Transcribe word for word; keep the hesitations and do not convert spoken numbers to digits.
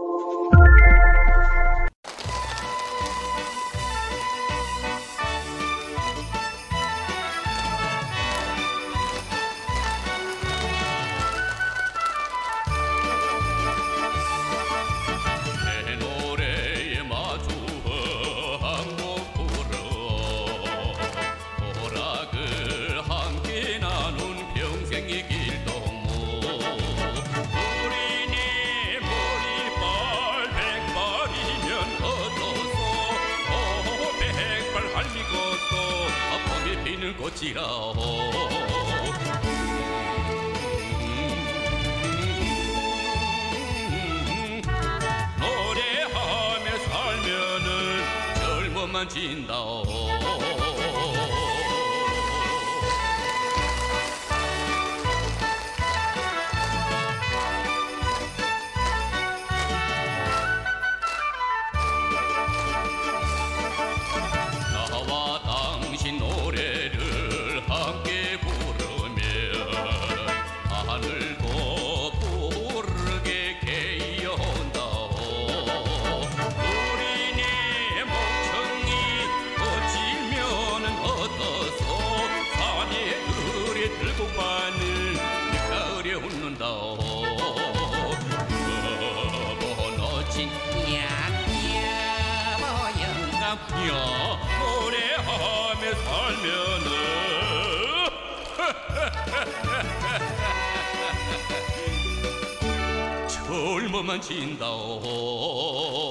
꽃이라오. 노래하며 살면은 젊어만 진다오. 나와 당신 노래를 함께 부르면 하늘도 부르게 개연다오. 우리네 목청이 거칠면은 어떠소. 산에 들에 들고가는 가을에 웃는다오. 여보 너진 여보 영감이야. 노래하며 살면은 젊어만 진다오.